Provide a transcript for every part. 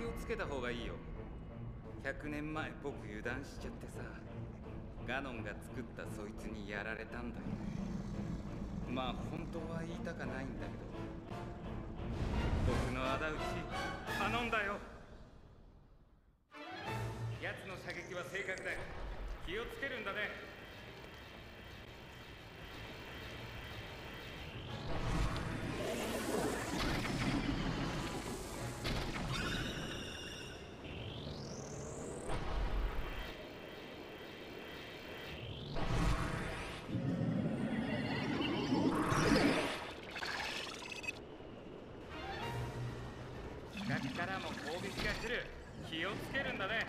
をつけた方がいいよ。100年前僕油断しちゃってさ、ガノンが作ったそいつにやられたんだよね。まあ本当は言いたかないんだけど、僕の仇討ち頼んだよ。奴の射撃は正確だよ。気をつけるんだね。近くからも攻撃が来る。気をつけるんだね。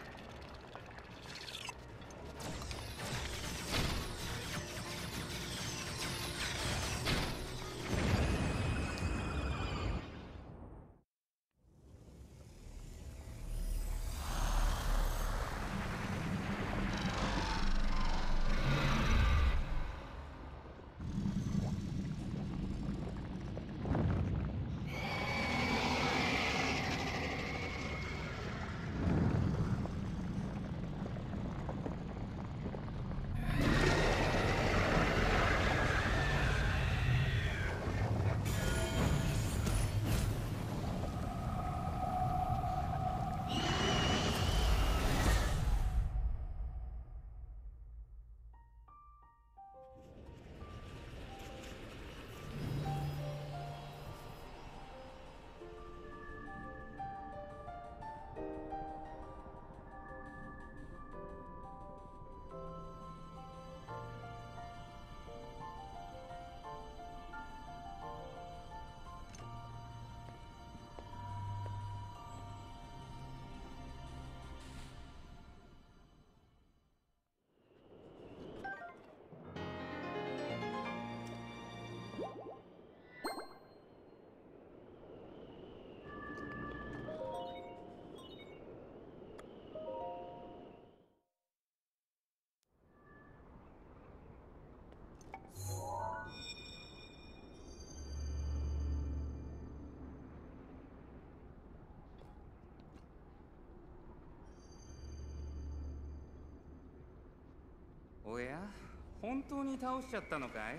おや、本当に倒しちゃったのかい？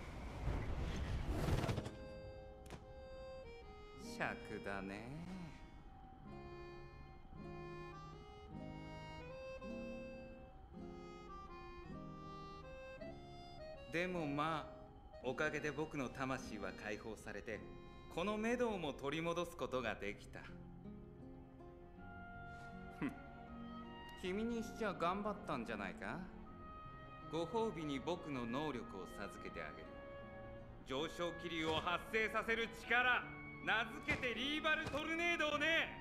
尺だね。でもまあ、おかげで僕の魂は解放されて、このメドウも取り戻すことができた。ふん、君にしちゃ頑張ったんじゃないか？ご褒美に僕の能力を授けてあげる。上昇気流を発生させる力、名付けてリーバルトルネードをね。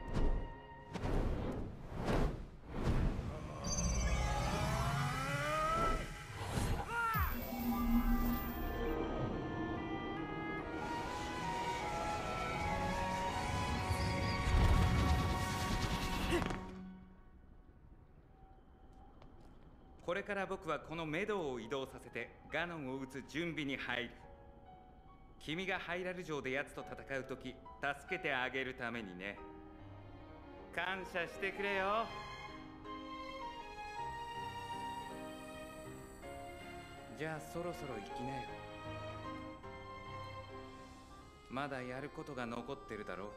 これから僕はこのメドウを移動させてガノンを撃つ準備に入る。君がハイラル城で奴と戦うとき助けてあげるためにね。感謝してくれよ。じゃあそろそろ行きなよ。まだやることが残ってるだろう。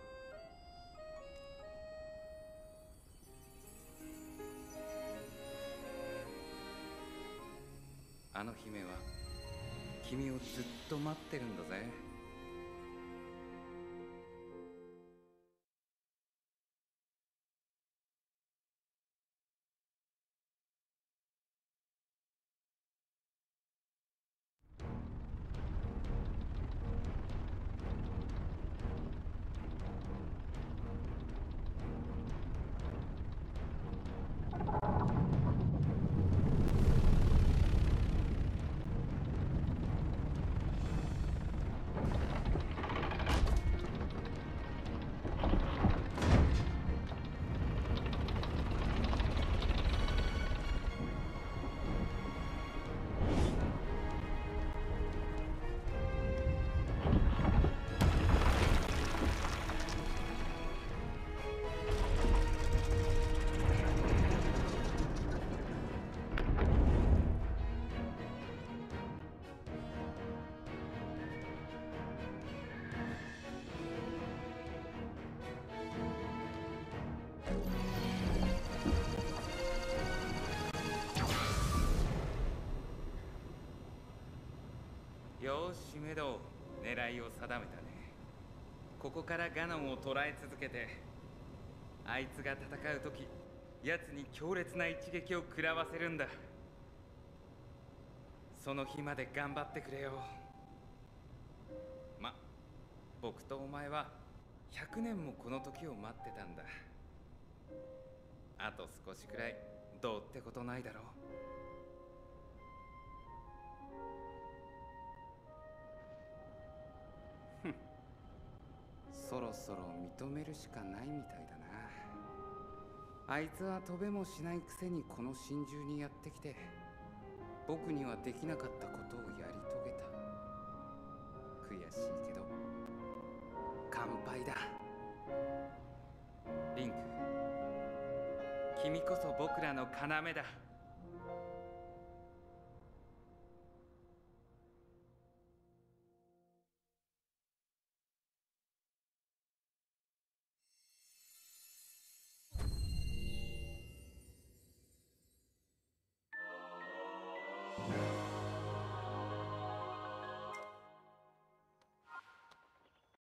あの姫は君をずっと待ってるんだぜ。 ど狙いを定めたね。ここからガノンを捕らえ続けて、あいつが戦う時奴に強烈な一撃を食らわせるんだ。その日まで頑張ってくれよ。ま、僕とお前は100年もこの時を待ってたんだ。あと少しくらいどうってことないだろう。そろそろ認めるしかないみたいだな。あいつは飛べもしないくせにこの真珠にやってきて、僕にはできなかったことをやり遂げた。悔しいけど乾杯だ。リンク、君こそ僕らの要だ。